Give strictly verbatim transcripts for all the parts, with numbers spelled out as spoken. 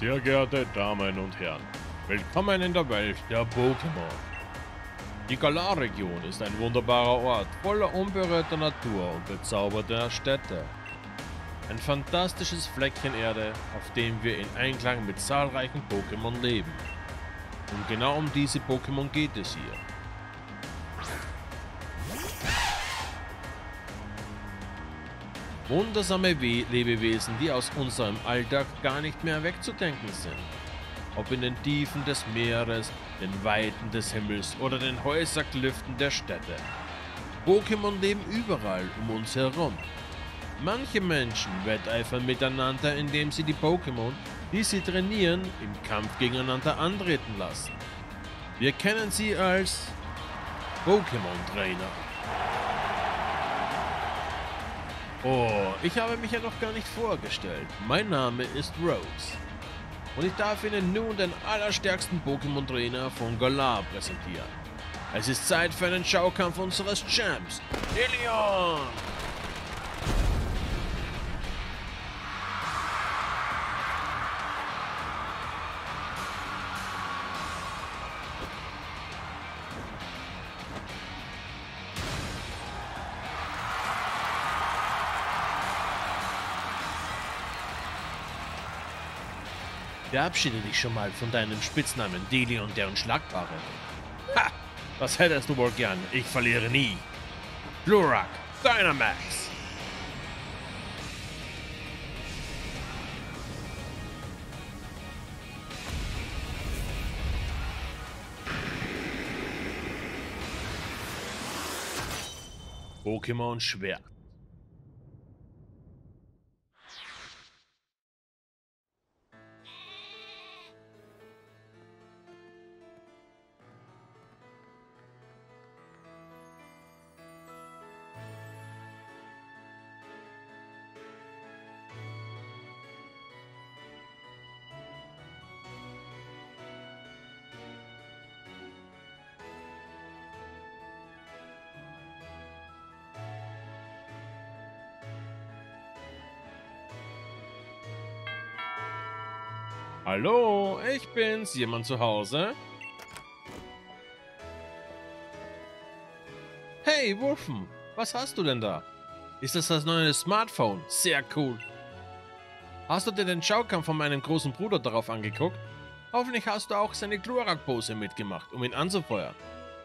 Sehr geehrte Damen und Herren, willkommen in der Welt der Pokémon. Die Galar-Region ist ein wunderbarer Ort, voller unberührter Natur und bezauberter Städte. Ein fantastisches Fleckchen Erde, auf dem wir in Einklang mit zahlreichen Pokémon leben. Und genau um diese Pokémon geht es hier. Wundersame We Lebewesen, die aus unserem Alltag gar nicht mehr wegzudenken sind. Ob in den Tiefen des Meeres, den Weiten des Himmels oder den Häuserklüften der Städte. Pokémon leben überall um uns herum. Manche Menschen wetteifern miteinander, indem sie die Pokémon, die sie trainieren, im Kampf gegeneinander antreten lassen. Wir kennen sie als Pokémon-Trainer. Oh, ich habe mich ja noch gar nicht vorgestellt. Mein Name ist Rose. Und ich darf Ihnen nun den allerstärksten Pokémon-Trainer von Galar präsentieren. Es ist Zeit für einen Schaukampf unseres Champs, Deleon! Verabschiede dich schon mal von deinem Spitznamen Deleon, der Unschlagbare. Ha! Was hättest du wohl gern? Ich verliere nie. Glurak, Dynamax! Pokémon Schwert. Hallo, ich bin's. Jemand zu Hause? Hey, Wurfen, was hast du denn da? Ist das das neue Smartphone? Sehr cool. Hast du dir den Schaukampf von meinem großen Bruder darauf angeguckt? Hoffentlich hast du auch seine Glurak-Pose mitgemacht, um ihn anzufeuern.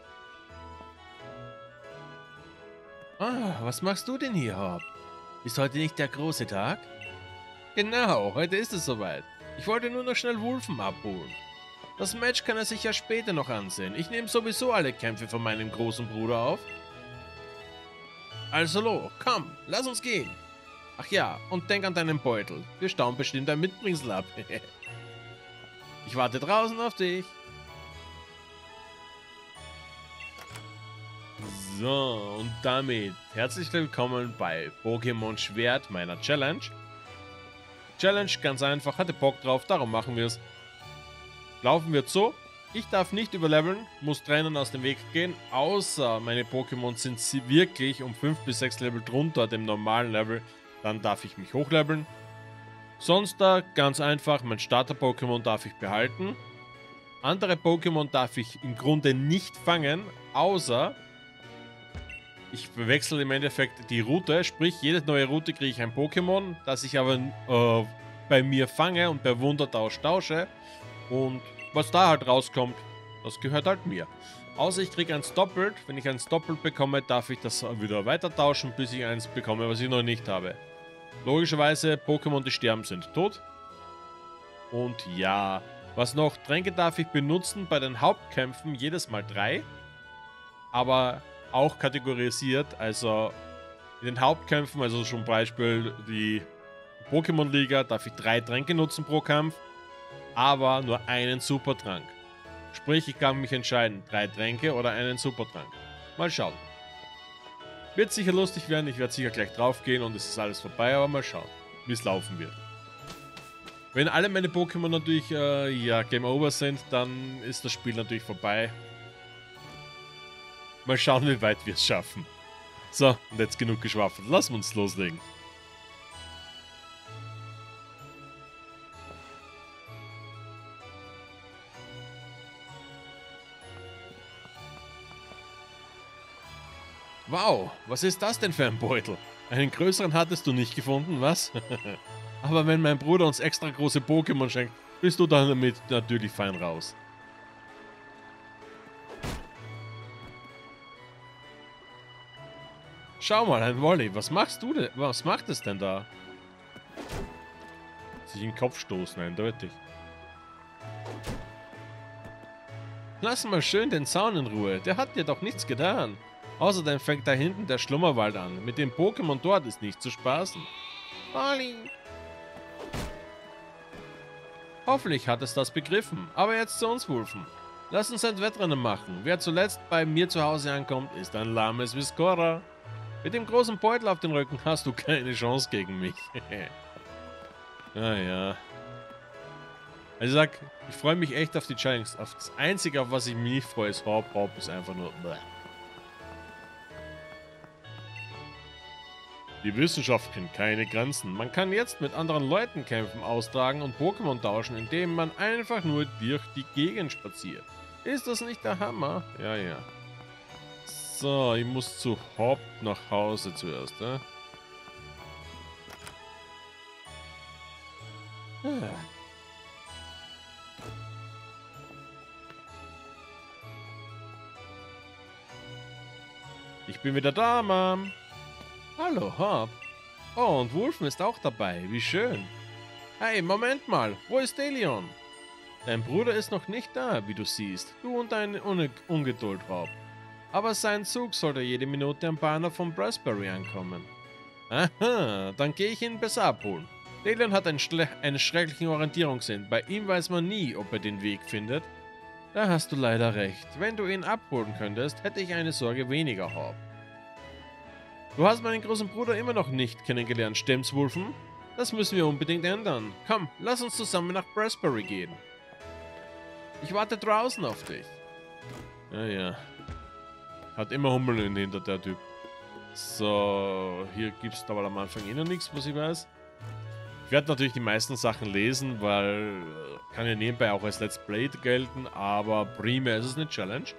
Ah, was machst du denn hier, Haupt? Ist heute nicht der große Tag? Genau, heute ist es soweit. Ich wollte nur noch schnell Wulfen abholen. Das Match kann er sich ja später noch ansehen. Ich nehme sowieso alle Kämpfe von meinem großen Bruder auf. Also lo, komm, lass uns gehen. Ach ja, und denk an deinen Beutel. Wir staunen bestimmt ein Mitbringsel ab. Ich warte draußen auf dich. So, und damit herzlich willkommen bei Pokémon Schwert, meiner Challenge. Challenge, ganz einfach, hatte Bock drauf, darum machen wir es. Laufen wir so. Ich darf nicht überleveln, muss Trainern aus dem Weg gehen, außer meine Pokémon sind sie wirklich um fünf bis sechs Level drunter dem normalen Level, dann darf ich mich hochleveln. Sonst da, ganz einfach, mein Starter-Pokémon darf ich behalten. Andere Pokémon darf ich im Grunde nicht fangen, außer ich wechsle im Endeffekt die Route, sprich jede neue Route kriege ich ein Pokémon, das ich aber äh, bei mir fange und per Wundertausch tausche. Und was da halt rauskommt, das gehört halt mir. Außer ich kriege eins doppelt. Wenn ich eins doppelt bekomme, darf ich das wieder weiter tauschen, bis ich eins bekomme, was ich noch nicht habe. Logischerweise, Pokémon, die sterben, sind tot. Und ja, was noch? Tränke darf ich benutzen bei den Hauptkämpfen jedes Mal drei. Aber auch kategorisiert, also in den Hauptkämpfen, also zum Beispiel die Pokémon-Liga, darf ich drei Tränke nutzen pro Kampf, aber nur einen Supertrank. Sprich, ich kann mich entscheiden, drei Tränke oder einen Supertrank. Mal schauen. Wird sicher lustig werden, ich werde sicher gleich drauf gehen und es ist alles vorbei, aber mal schauen, wie es laufen wird. Wenn alle meine Pokémon natürlich äh, ja, Game Over sind, dann ist das Spiel natürlich vorbei. Mal schauen, wie weit wir es schaffen. So, und jetzt genug geschwafelt. Lassen wir uns loslegen. Wow, was ist das denn für ein Beutel? Einen größeren hattest du nicht gefunden, was? Aber wenn mein Bruder uns extra große Pokémon schenkt, bist du dann damit natürlich fein raus. Schau mal, ein Wolli, was machst du denn? Was macht es denn da? Sich in den Kopf stoßen, eindeutig. Lass mal schön den Zaun in Ruhe, der hat dir doch nichts getan. Außerdem fängt da hinten der Schlummerwald an. Mit dem Pokémon dort ist nicht zu spaßen. Olli. Hoffentlich hat es das begriffen. Aber jetzt zu uns, Wulfen. Lass uns ein Wettrennen machen. Wer zuletzt bei mir zu Hause ankommt, ist ein lahmes Viscora. Mit dem großen Beutel auf dem Rücken hast du keine Chance gegen mich. Ah ja. Also ich sag, ich freue mich echt auf die Challenge. Auf das Einzige, auf was ich mich nicht freue, ist Hop. Hop ist einfach nur... Bleh. Die Wissenschaft kennt keine Grenzen. Man kann jetzt mit anderen Leuten Kämpfen austragen und Pokémon tauschen, indem man einfach nur durch die Gegend spaziert. Ist das nicht der Hammer? Ja, ja. So, ich muss zu Hop nach Hause zuerst, ne? Ah. Ich bin wieder da, Mom. Hallo, Hop. Oh, und Wulfen ist auch dabei. Wie schön. Hey, Moment mal. Wo ist Delion? Dein Bruder ist noch nicht da, wie du siehst. Du und deine Un Ungeduld, Hop. Aber sein Zug sollte jede Minute am Bahnhof von Brasbury ankommen. Aha, dann gehe ich ihn besser abholen. Delion hat einen, einen schrecklichen Orientierungssinn. Bei ihm weiß man nie, ob er den Weg findet. Da hast du leider recht. Wenn du ihn abholen könntest, hätte ich eine Sorge weniger, Hop. Du hast meinen großen Bruder immer noch nicht kennengelernt, stimmt's, Wulfen? Das müssen wir unbedingt ändern. Komm, lass uns zusammen nach Brasbury gehen. Ich warte draußen auf dich. Ja, ja. Hat immer Hummeln hinter der Typ. So, hier gibt es aber am Anfang eh noch nichts, was ich weiß. Ich werde natürlich die meisten Sachen lesen, weil kann ja nebenbei auch als Let's Play gelten, aber primär ist es eine Challenge.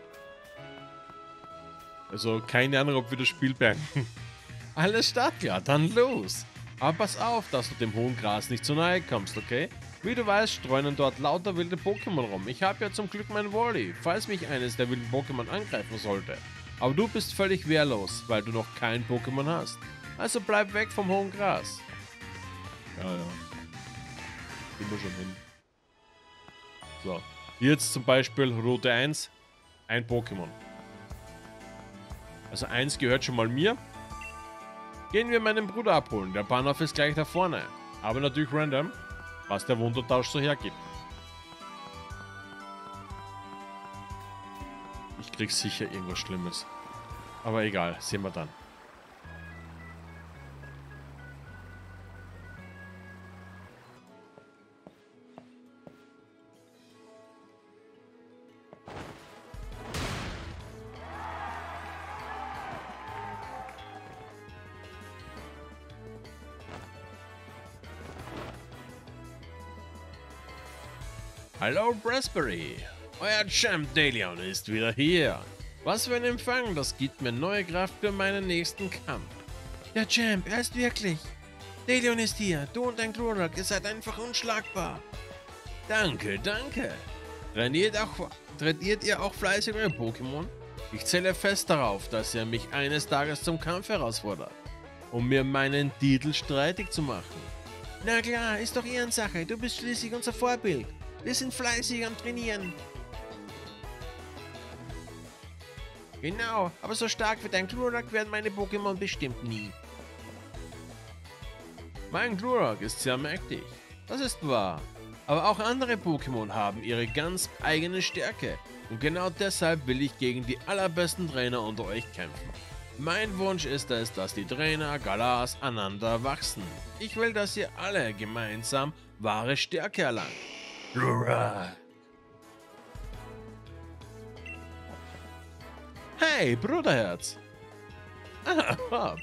Also keine Ahnung, ob wir das Spiel beenden. Alles startklar, dann los. Aber pass auf, dass du dem hohen Gras nicht zu nahe kommst, okay? Wie du weißt, streunen dort lauter wilde Pokémon rum. Ich habe ja zum Glück mein Wolli, falls mich eines der wilden Pokémon angreifen sollte. Aber du bist völlig wehrlos, weil du noch kein Pokémon hast. Also bleib weg vom hohen Gras. Ja, ja. Immer schon hin. So. Jetzt zum Beispiel Route eins. Ein Pokémon. Also eins gehört schon mal mir. Gehen wir meinen Bruder abholen. Der Bahnhof ist gleich da vorne. Aber natürlich random, was der Wundertausch so hergibt. Ich krieg sicher irgendwas Schlimmes. Aber egal, sehen wir dann. Hallo Brasbury, euer Champ Delion ist wieder hier. Was für ein Empfang, das gibt mir neue Kraft für meinen nächsten Kampf. Der Champ, er ist wirklich. Delion ist hier, du und dein Glurak, ihr seid einfach unschlagbar. Danke, danke. Trainiert, auch, trainiert ihr auch fleißig eure Pokémon? Ich zähle fest darauf, dass ihr mich eines Tages zum Kampf herausfordert, um mir meinen Titel streitig zu machen. Na klar, ist doch Ehrensache, du bist schließlich unser Vorbild. Wir sind fleißig am Trainieren. Genau, aber so stark wie dein Glurak werden meine Pokémon bestimmt nie. Mein Glurak ist sehr mächtig, das ist wahr. Aber auch andere Pokémon haben ihre ganz eigene Stärke. Und genau deshalb will ich gegen die allerbesten Trainer unter euch kämpfen. Mein Wunsch ist es, dass die Trainer Galas aneinander wachsen. Ich will, dass ihr alle gemeinsam wahre Stärke erlangt. Glurak. Hey, Bruderherz. Ah, Hop.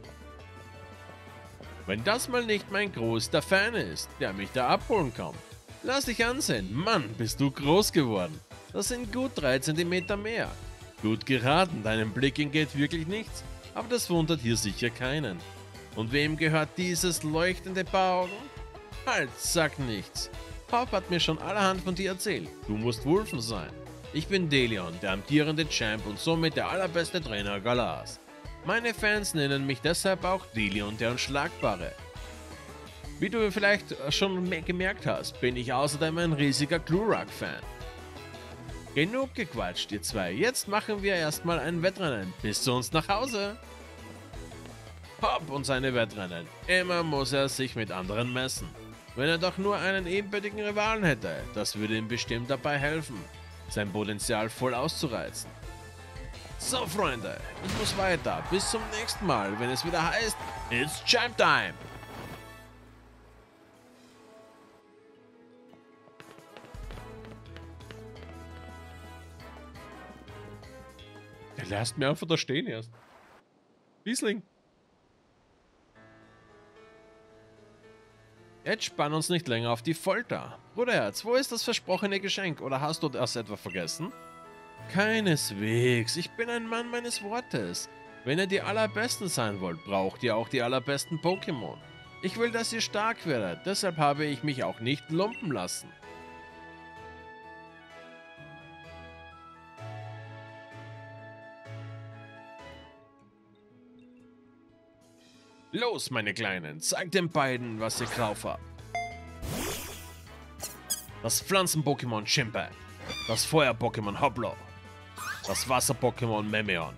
Wenn das mal nicht mein größter Fan ist, der mich da abholen kommt. Lass dich ansehen. Mann, bist du groß geworden. Das sind gut drei Zentimeter mehr. Gut geraten, deinem Blick entgeht wirklich nichts. Aber das wundert hier sicher keinen. Und wem gehört dieses leuchtende Paar Augen? Halt, sag nichts. Hop hat mir schon allerhand von dir erzählt. Du musst Wulfen sein. Ich bin Delion, der amtierende Champ und somit der allerbeste Trainer Galars. Meine Fans nennen mich deshalb auch Delion der Unschlagbare. Wie du vielleicht schon gemerkt hast, bin ich außerdem ein riesiger Glurak-Fan. Genug gequatscht, ihr zwei. Jetzt machen wir erstmal ein Wettrennen. Bis zu uns nach Hause. Hop und seine Wettrennen. Immer muss er sich mit anderen messen. Wenn er doch nur einen ebenbürtigen Rivalen hätte, das würde ihm bestimmt dabei helfen, sein Potenzial voll auszureizen. So, Freunde, ich muss weiter. Bis zum nächsten Mal, wenn es wieder heißt, It's Champ Time! Der lässt mir einfach da stehen erst. Wiesling. Jetzt spann uns nicht länger auf die Folter. Bruderherz, wo ist das versprochene Geschenk? Oder hast du das etwa vergessen? Keineswegs. Ich bin ein Mann meines Wortes. Wenn ihr die Allerbesten sein wollt, braucht ihr auch die allerbesten Pokémon. Ich will, dass ihr stark werdet. Deshalb habe ich mich auch nicht lumpen lassen. Los, meine Kleinen, zeigt den beiden, was ihr drauf habt. Das Pflanzen-Pokémon Chimpep, das Feuer-Pokémon Hoplo, das Wasser-Pokémon Memeon.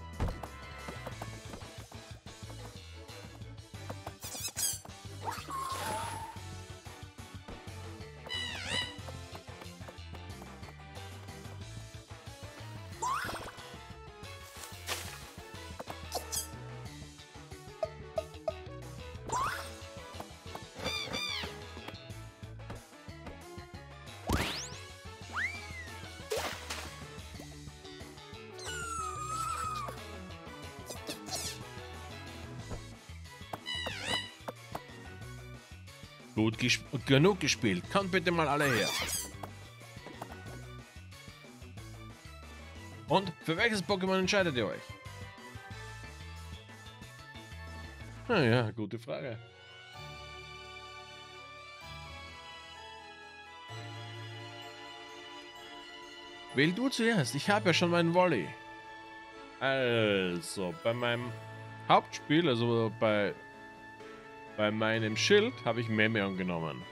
Gut gesp genug gespielt. Kommt bitte mal alle her. Und für welches Pokémon entscheidet ihr euch? Naja, gute Frage. Wähl du zuerst. Ich habe ja schon meinen Volley. Also, bei meinem Hauptspiel, also bei Bei meinem Schild habe ich Memeon genommen.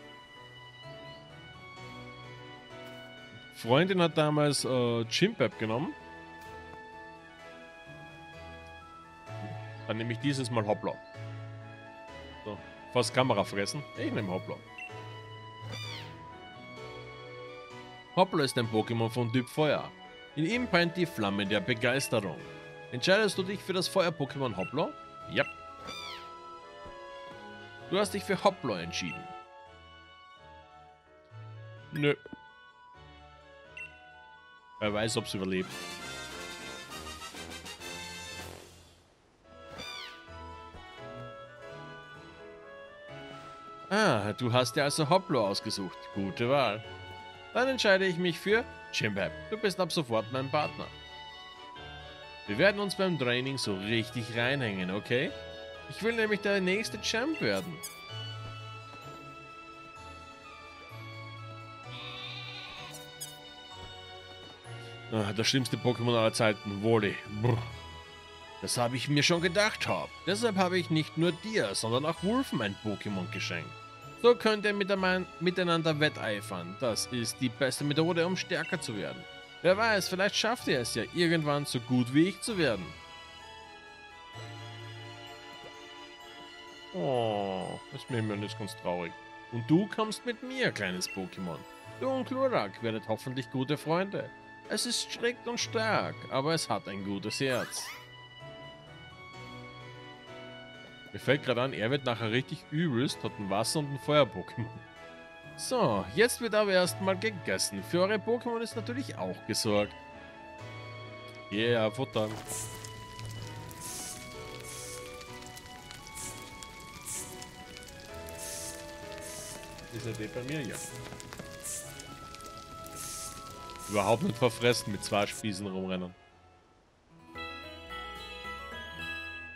Freundin hat damals äh, Chimpep genommen. Dann nehme ich dieses Mal Hoplo. So, fast Kamera vergessen. Ich nehme Hoplo. Hoplo ist ein Pokémon von Typ Feuer. In ihm brennt die Flamme der Begeisterung. Entscheidest du dich für das Feuer-Pokémon Hoplo? Ja. Du hast dich für Hoplo entschieden. Nö. Wer weiß, ob es überlebt. Ah, du hast dir also Hoplo ausgesucht. Gute Wahl. Dann entscheide ich mich für Chimpep. Du bist ab sofort mein Partner. Wir werden uns beim Training so richtig reinhängen, okay? Ich will nämlich der nächste Champ werden. Ah, das schlimmste Pokémon aller Zeiten, Woli. Das habe ich mir schon gedacht, Hop. Deshalb habe ich nicht nur dir, sondern auch Wulfen ein Pokémon geschenkt. So könnt ihr miteinander wetteifern. Das ist die beste Methode, um stärker zu werden. Wer weiß, vielleicht schafft ihr es ja irgendwann so gut wie ich zu werden. Oh, das Memeon ist ganz traurig. Und du kommst mit mir, kleines Pokémon. Du und Glurak werdet hoffentlich gute Freunde. Es ist strikt und stark, aber es hat ein gutes Herz. Mir fällt gerade an, er wird nachher richtig übelst, hat ein Wasser- und ein Feuer-Pokémon. So, jetzt wird aber erstmal gegessen. Für eure Pokémon ist natürlich auch gesorgt. Yeah, futtern. Ist er bei mir? Ja. Überhaupt nicht verfressen mit zwei Spießen rumrennen.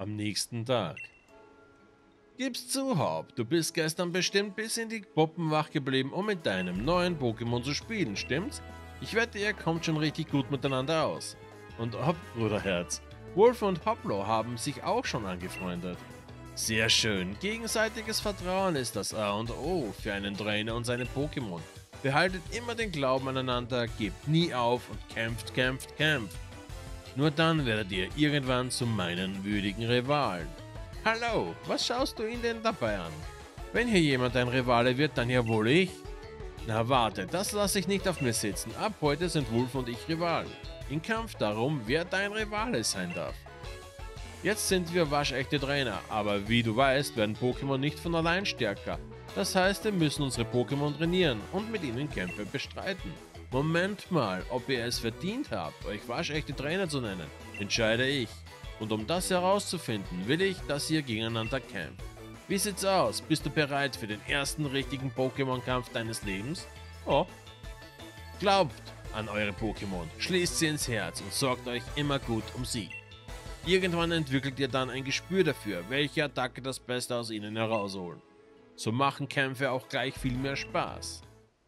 Am nächsten Tag. Gib's zu, Haupt, du bist gestern bestimmt bis in die Puppen wach geblieben, um mit deinem neuen Pokémon zu spielen, stimmt's? Ich wette, ihr kommt schon richtig gut miteinander aus. Und ob, Bruderherz, Wolf und Hoplo haben sich auch schon angefreundet. Sehr schön, gegenseitiges Vertrauen ist das A und O für einen Trainer und seine Pokémon. Behaltet immer den Glauben aneinander, gebt nie auf und kämpft, kämpft, kämpft. Nur dann werdet ihr irgendwann zu meinen würdigen Rivalen. Hallo, was schaust du ihn denn dabei an? Wenn hier jemand ein Rivale wird, dann ja wohl ich. Na warte, das lasse ich nicht auf mir sitzen. Ab heute sind Wolf und ich Rivalen. Im Kampf darum, wer dein Rivale sein darf. Jetzt sind wir waschechte Trainer, aber wie du weißt, werden Pokémon nicht von allein stärker. Das heißt, wir müssen unsere Pokémon trainieren und mit ihnen Kämpfe bestreiten. Moment mal, ob ihr es verdient habt, euch waschechte Trainer zu nennen, entscheide ich. Und um das herauszufinden, will ich, dass ihr gegeneinander kämpft. Wie sieht's aus? Bist du bereit für den ersten richtigen Pokémon-Kampf deines Lebens? Oh. Glaubt an eure Pokémon, schließt sie ins Herz und sorgt euch immer gut um sie. Irgendwann entwickelt ihr dann ein Gespür dafür, welche Attacke das Beste aus ihnen herausholen. So machen Kämpfe auch gleich viel mehr Spaß.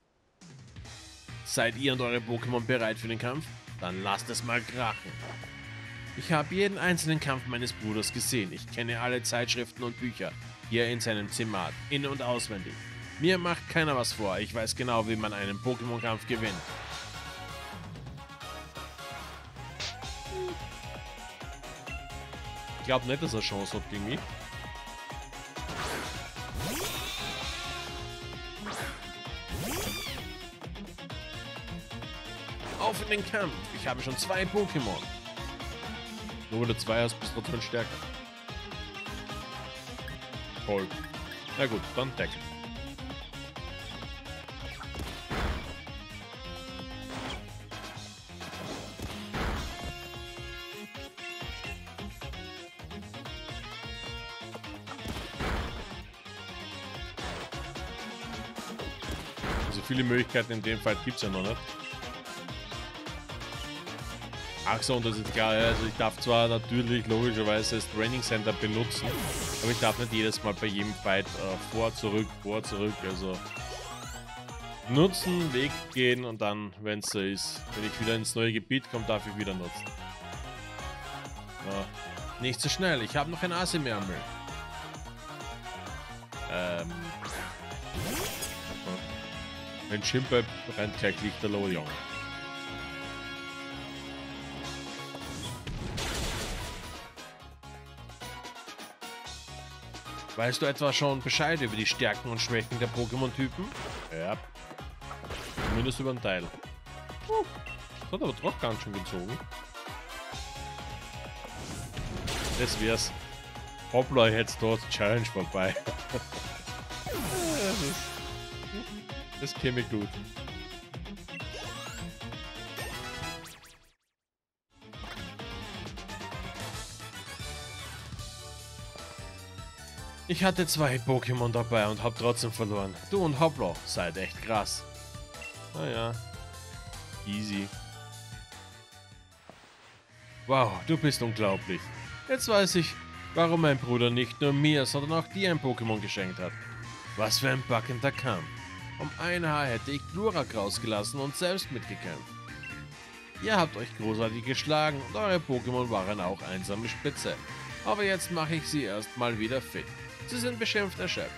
Seid ihr und eure Pokémon bereit für den Kampf? Dann lasst es mal krachen. Ich habe jeden einzelnen Kampf meines Bruders gesehen. Ich kenne alle Zeitschriften und Bücher, die er in seinem Zimmer hat, in- und auswendig. Mir macht keiner was vor. Ich weiß genau, wie man einen Pokémon-Kampf gewinnt. Ich glaube nicht, dass er Chance hat gegen mich. Auf in den Kampf! Ich habe schon zwei Pokémon. Nur weil du zwei hast, bist du trotzdem stärker. Toll. Na gut, dann Deck. So viele Möglichkeiten in dem Fall gibt es ja noch nicht. Ach so, und das ist egal, also ich darf zwar natürlich logischerweise das Training Center benutzen, aber ich darf nicht jedes Mal bei jedem Fight äh, vor, zurück, vor, zurück, also nutzen, Weg gehen und dann, wenn es so ist, wenn ich wieder ins neue Gebiet komme, darf ich wieder nutzen. Ja. Nicht so schnell, ich habe noch ein Ass im Ärmel. Ähm. Wenn Chimpe rennt gleich lichterloh, Junge. Weißt du etwa schon Bescheid über die Stärken und Schwächen der Pokémon-Typen? Ja. Zumindest über einen Teil. Uh, das hat aber doch ganz schön gezogen. Das wär's. Hoppla, jetzt dort Challenge vorbei. Das käme gut. Ich hatte zwei Pokémon dabei und hab trotzdem verloren. Du und Hoplo seid echt krass. Naja. Easy. Wow, du bist unglaublich. Jetzt weiß ich, warum mein Bruder nicht nur mir, sondern auch dir ein Pokémon geschenkt hat. Was für ein packender Kampf. Um ein Haar hätte ich Glurak rausgelassen und selbst mitgekämpft. Ihr habt euch großartig geschlagen und eure Pokémon waren auch einsame Spitze. Aber jetzt mache ich sie erstmal wieder fit. Sie sind beschimpft erschöpft.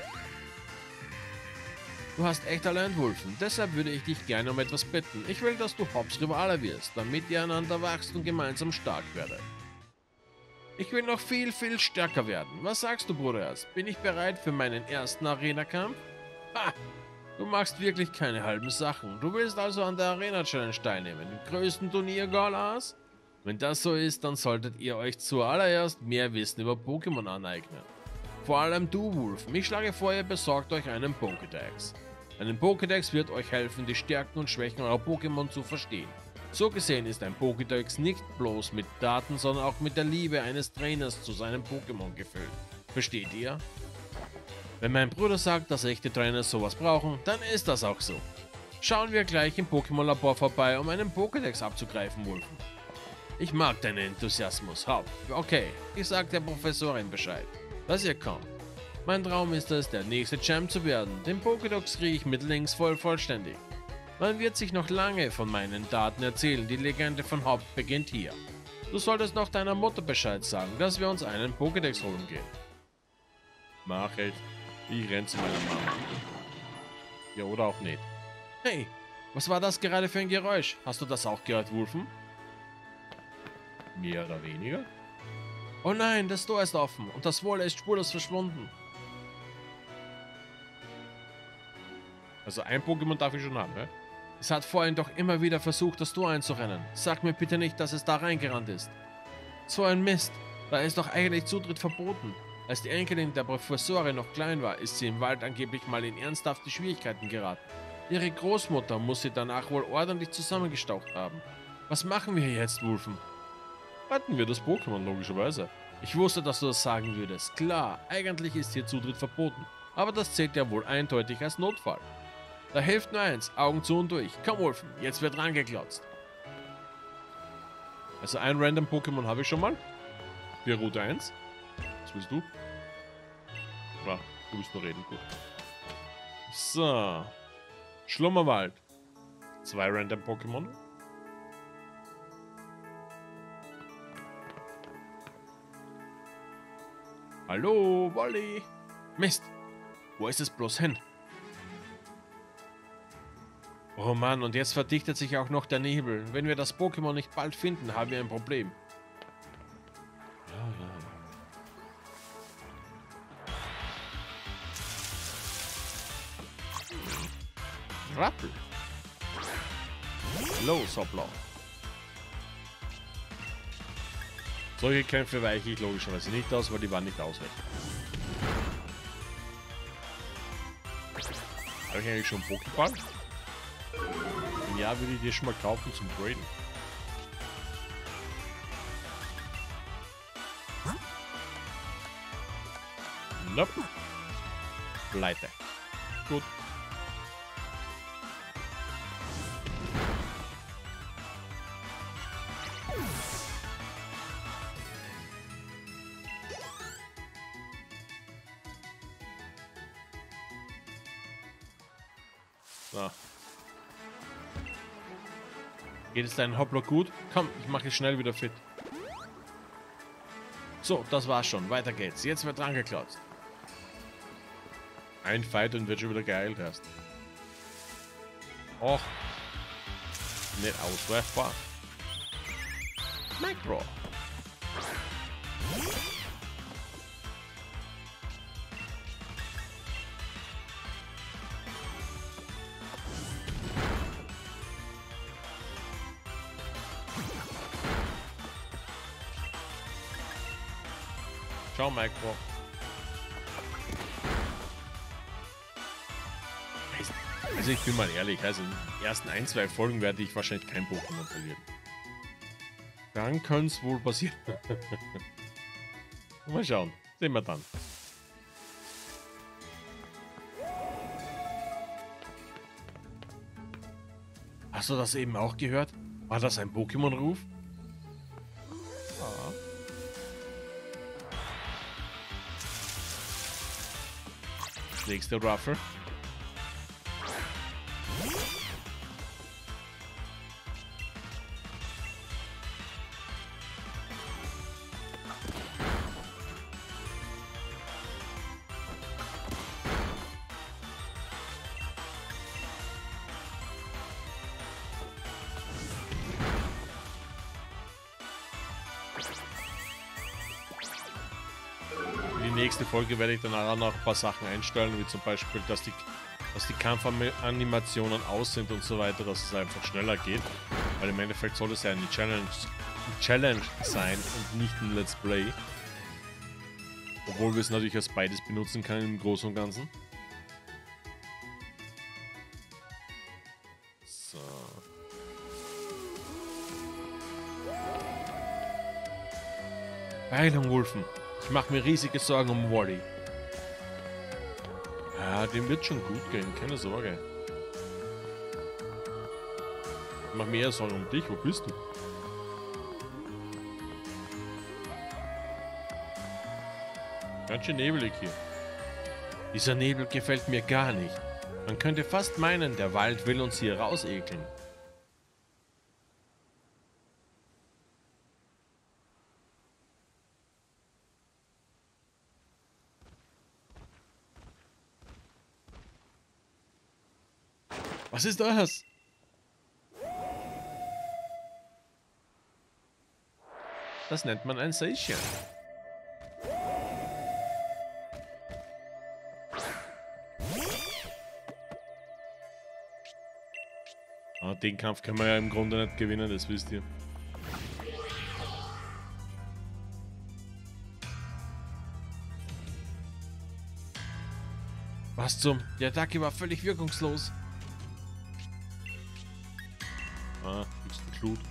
Du hast echt Talent, Wulfen. Deshalb würde ich dich gerne um etwas bitten. Ich will, dass du Hops Rivale wirst, damit ihr einander wachst und gemeinsam stark werdet. Ich will noch viel, viel stärker werden. Was sagst du, Bruder? Bin ich bereit für meinen ersten Arena-Kampf? Ha! Du machst wirklich keine halben Sachen. Du willst also an der Arena-Challenge teilnehmen, dem größten Turnier Galas? Wenn das so ist, dann solltet ihr euch zuallererst mehr Wissen über Pokémon aneignen. Vor allem du, Wolf. Ich schlage vor, ihr besorgt euch einen Pokédex. Ein Pokédex wird euch helfen, die Stärken und Schwächen eurer Pokémon zu verstehen. So gesehen ist ein Pokédex nicht bloß mit Daten, sondern auch mit der Liebe eines Trainers zu seinem Pokémon gefüllt. Versteht ihr? Wenn mein Bruder sagt, dass echte Trainer sowas brauchen, dann ist das auch so. Schauen wir gleich im Pokémon-Labor vorbei, um einen Pokédex abzugreifen, Wolfen. Ich mag deinen Enthusiasmus, Haupt. Okay, ich sag der Professorin Bescheid, dass ihr kommt. Mein Traum ist es, der nächste Champ zu werden. Den Pokédex kriege ich mit links voll vollständig. Man wird sich noch lange von meinen Daten erzählen. Die Legende von Haupt beginnt hier. Du solltest noch deiner Mutter Bescheid sagen, dass wir uns einen Pokédex holen gehen. Mach ich. Ich renn zu meiner Mama. Ja, oder auch nicht. Hey, was war das gerade für ein Geräusch? Hast du das auch gehört, Wulfen? Mehr oder weniger? Oh nein, das Tor ist offen und das Wohle ist spurlos verschwunden. Also ein Pokémon darf ich schon haben, ne? Es hat vorhin doch immer wieder versucht, das Tor einzurennen. Sag mir bitte nicht, dass es da reingerannt ist. So ein Mist. Da ist doch eigentlich Zutritt verboten. Als die Enkelin der Professorin noch klein war, ist sie im Wald angeblich mal in ernsthafte Schwierigkeiten geraten. Ihre Großmutter muss sie danach wohl ordentlich zusammengestaucht haben. Was machen wir jetzt, Wulfen? Retten wir das Pokémon, logischerweise. Ich wusste, dass du das sagen würdest. Klar, eigentlich ist hier Zutritt verboten. Aber das zählt ja wohl eindeutig als Notfall. Da hilft nur eins, Augen zu und durch. Komm, Wulfen, jetzt wird rangeklotzt. Also ein random Pokémon habe ich schon mal. Für Route eins. Was willst du? Ja, du willst nur reden, gut. So. Schlummerwald. Zwei random Pokémon. Hallo, Wolli. Mist. Wo ist es bloß hin? Oh Mann, und jetzt verdichtet sich auch noch der Nebel. Wenn wir das Pokémon nicht bald finden, haben wir ein Problem. Ja, ja. Rappel. Los, hoppla. Solche Kämpfe weiche ich logischerweise nicht aus, weil die waren nicht ausreichend. Habe ich eigentlich schon Pokéball? Ja, würde ich dir schon mal kaufen zum Traden. Nope. Pleite. Gut. So. Geht es deinem Hoppler gut? Komm, ich mache dich schnell wieder fit. So, das war's schon. Weiter geht's. Jetzt wird dran geklotzt. Ein Fight und wird schon wieder geheilt erst. Och. Nicht ausweichbar. Micro. Ciao, Micro. Also ich bin mal ehrlich, also in den ersten ein, zwei Folgen werde ich wahrscheinlich kein Pokémon verlieren. Dann könnte es wohl passieren. Mal schauen. Sehen wir dann. Hast du das eben auch gehört? War das ein Pokémon-Ruf? Ja. Das nächste Ruffle. Die nächste Folge werde ich dann auch noch ein paar Sachen einstellen, wie zum Beispiel, dass die, dass die Kampfanimationen aus sind und so weiter, dass es einfach schneller geht. Weil im Endeffekt soll es ja eine Challenge, eine Challenge sein und nicht ein Let's Play. Obwohl wir es natürlich als beides benutzen können im Großen und Ganzen. So. Heilung, Wulfen. Ich mache mir riesige Sorgen um Wally. Ja, dem wird schon gut gehen, keine Sorge. Ich mache mir eher Sorgen um dich, wo bist du? Ganz schön nebelig hier. Dieser Nebel gefällt mir gar nicht. Man könnte fast meinen, der Wald will uns hier rausekeln. Was ist das? Das nennt man ein Seilchen. Ah, den Kampf kann man ja im Grunde nicht gewinnen, das wisst ihr. Was zum? Die Attacke war völlig wirkungslos. Ah, gibt's einen Glut.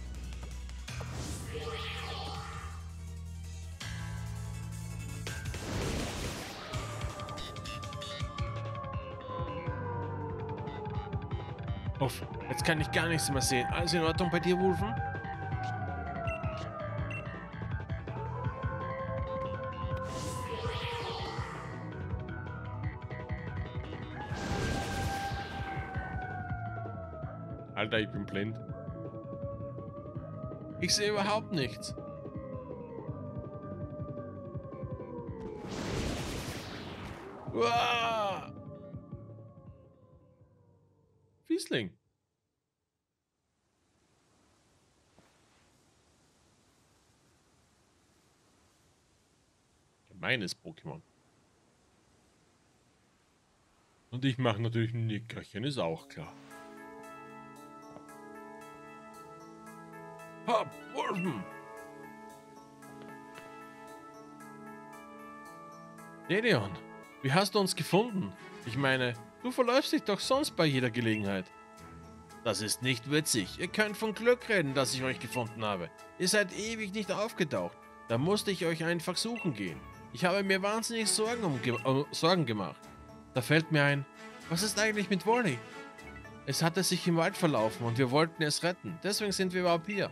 Uff, jetzt kann ich gar nichts mehr sehen. Alles in Ordnung bei dir, Wolfen? Alter, ich bin blind. Ich sehe überhaupt nichts. Uah! Fiesling. Gemeines Pokémon. Und ich mache natürlich ein Nickerchen, ist auch klar. Hopp, Wolfen! Delion, wie hast du uns gefunden? Ich meine, du verläufst dich doch sonst bei jeder Gelegenheit. Das ist nicht witzig. Ihr könnt von Glück reden, dass ich euch gefunden habe. Ihr seid ewig nicht aufgetaucht. Da musste ich euch einfach suchen gehen. Ich habe mir wahnsinnig Sorgen, um ge uh, Sorgen gemacht. Da fällt mir ein, was ist eigentlich mit Wally? Es hatte sich im Wald verlaufen und wir wollten es retten. Deswegen sind wir überhaupt hier.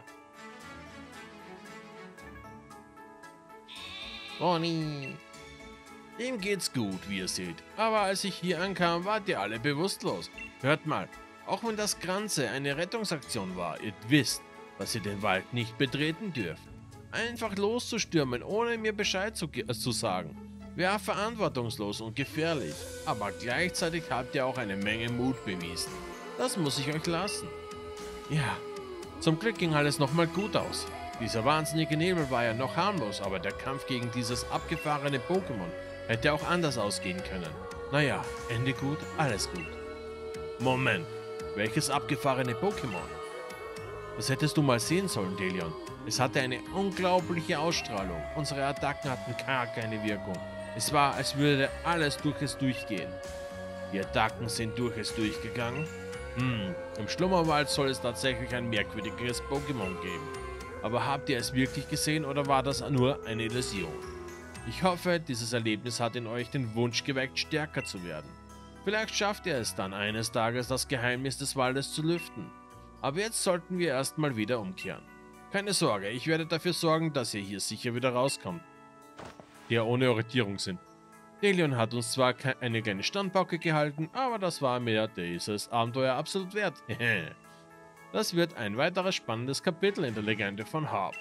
Bonnie. Ihm geht's gut, wie ihr seht. Aber als ich hier ankam, wart ihr alle bewusstlos. Hört mal, auch wenn das Ganze eine Rettungsaktion war, ihr wisst, dass ihr den Wald nicht betreten dürft. Einfach loszustürmen, ohne mir Bescheid zu, äh, zu sagen, wäre verantwortungslos und gefährlich. Aber gleichzeitig habt ihr auch eine Menge Mut bewiesen. Das muss ich euch lassen. Ja, zum Glück ging alles nochmal gut aus. Dieser wahnsinnige Nebel war ja noch harmlos, aber der Kampf gegen dieses abgefahrene Pokémon hätte auch anders ausgehen können. Naja, Ende gut, alles gut. Moment, welches abgefahrene Pokémon? Das hättest du mal sehen sollen, Delion. Es hatte eine unglaubliche Ausstrahlung. Unsere Attacken hatten gar keine Wirkung. Es war, als würde alles durch es durchgehen. Die Attacken sind durch es durchgegangen. Hm, im Schlummerwald soll es tatsächlich ein merkwürdiges Pokémon geben. Aber habt ihr es wirklich gesehen oder war das nur eine Illusion? Ich hoffe, dieses Erlebnis hat in euch den Wunsch geweckt, stärker zu werden. Vielleicht schafft ihr es dann eines Tages, das Geheimnis des Waldes zu lüften. Aber jetzt sollten wir erstmal wieder umkehren. Keine Sorge, ich werde dafür sorgen, dass ihr hier sicher wieder rauskommt. Die ja ohne Orientierung sind. Delion hat uns zwar eine kleine Standpauke gehalten, aber das war mir dieses Abenteuer absolut wert. Das wird ein weiteres spannendes Kapitel in der Legende von Harp.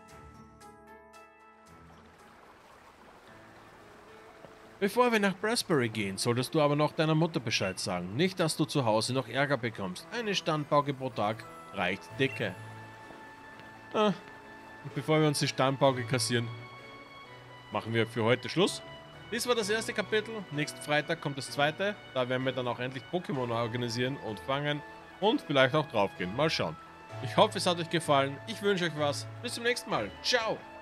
Bevor wir nach Brassbury gehen, solltest du aber noch deiner Mutter Bescheid sagen. Nicht, dass du zu Hause noch Ärger bekommst. Eine Standpauke pro Tag reicht dicke. Ah, und bevor wir uns die Standpauke kassieren, machen wir für heute Schluss. Dies war das erste Kapitel. Nächsten Freitag kommt das zweite. Da werden wir dann auch endlich Pokémon organisieren und fangen und vielleicht auch draufgehen. Mal schauen. Ich hoffe, es hat euch gefallen. Ich wünsche euch was. Bis zum nächsten Mal. Ciao!